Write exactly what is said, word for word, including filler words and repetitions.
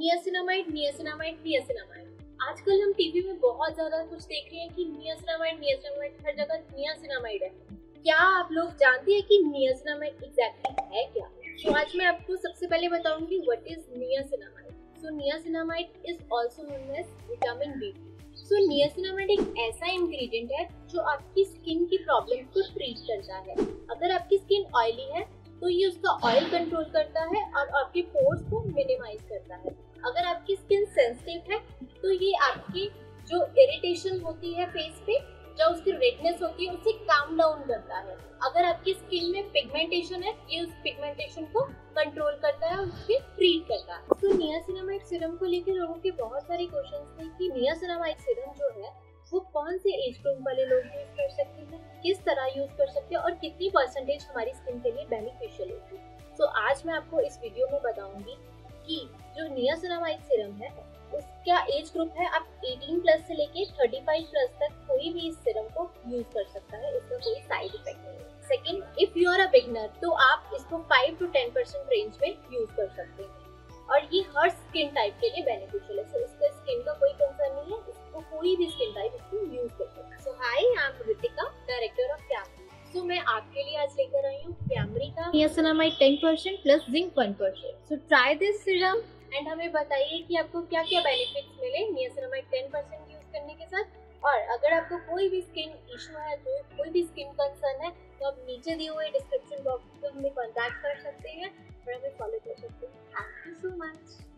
Niacinamide niacinamide niacinamide. आजकल हम TV में बहुत ज्यादा कुछ देख रहे हैं कि नियासिनामाइड नियासिनामाइड, हर जगह नियासिनामाइड है। क्या आप लोग जानते हैं कि नियासिनामाइड एग्जैक्टली है क्या? तो आज मैं आपको सबसे पहले बताऊंगी what is niacinamide. So niacinamide is also known as vitamin B. So niacinamide एक ऐसा इंग्रेडिएंट है जो आपकी स्किन की प्रॉब्लम को ट्रीट करता है। अगर आपकी स्किन ऑयली है तो ये उसका ऑयल कंट्रोल करता है और आपके पोर्स को मिनिमाइज करता है। अगर आपकी स्किन सेंसिटिव है तो ये आपकी जो इरिटेशन होती है फेस पे, जो उसकी रेडनेस होती है, उसे काम डाउन करता है। अगर आपकी स्किन में पिगमेंटेशन है, ये उस पिगमेंटेशन को कंट्रोल करता है और उसके ट्रीट करता है। तो नियासिनामाइड सीरम को लेकर लोगों के बहुत सारे क्वेश्चंस थे कि नियासिनामाइड सीरम जो है वो कौन से एज ग्रुप वाले लोग यूज कर सकते हैं, किस तरह यूज कर सकते हैं और कितनी परसेंटेज हमारी स्किन के लिए बेनिफिशियल होगी। तो आज मैं आपको इस वीडियो में बताऊंगी कि जो नियासिनामाइड सीरम है उसका एज ग्रुप है, आप अठारह प्लस से लेके पैंतीस प्लस तक कोई भी इस सीरम को यूज कर सकता है, इसका कोई साइड इफेक्ट नहीं है। Second, if you are a beginner तो आप इसको five to ten percent range में यूज कर सकते हैं और ये हर स्किन टाइप के लिए बेनिफिशियल है। सो इसका स्किन का कोई कंसर्न नहीं है, इसको कोई भी स्किन टाइप इसको यूज कर सकता है। So hi, I am Ritika, director of Camry. So मैं आपके लिए आज लेकर आई हूँ कैमरी का niacinamide ten percent plus zinc one percent. So try this serum and हमें बताइए कि आपको क्या क्या बेनिफिट्स मिले नियासिनामाइड टेन परसेंट यूज करने के साथ। और अगर आपको कोई भी स्किन इशू है, तो कोई भी स्किन कंसर्न है, तो आप नीचे दिए हुए डिस्क्रिप्शन बॉक्स में हमें कॉन्टैक्ट कर सकते हैं और हमें फॉलो कर सकते हैं। Thank you so much.